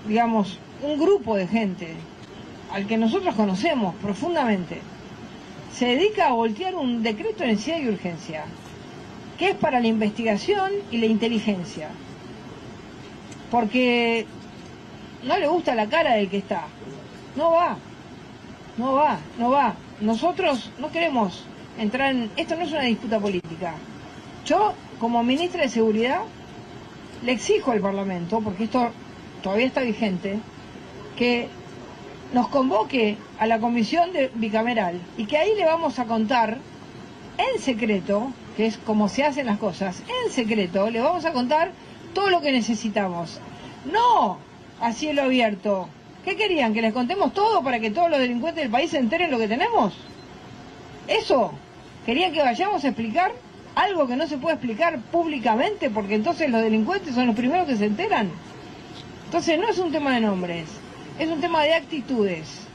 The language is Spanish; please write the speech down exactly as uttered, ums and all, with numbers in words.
digamos, un grupo de gente al que nosotros conocemos profundamente, se dedica a voltear un decreto de necesidad y urgencia, que es para la investigación y la inteligencia, porque no le gusta la cara del que está. No va, no va, no va. Nosotros no queremos entrar en... Esto no es una disputa política. Yo, como ministra de Seguridad, le exijo al Parlamento, porque esto todavía está vigente, que nos convoque a la comisión de bicameral y que ahí le vamos a contar en secreto, que es como se hacen las cosas, en secreto le vamos a contar todo lo que necesitamos. No a cielo abierto. ¿Qué querían? ¿Que les contemos todo para que todos los delincuentes del país se enteren lo que tenemos? ¿Eso? ¿Querían que vayamos a explicar algo que no se puede explicar públicamente porque entonces los delincuentes son los primeros que se enteran? Entonces no es un tema de nombres, es un tema de actitudes.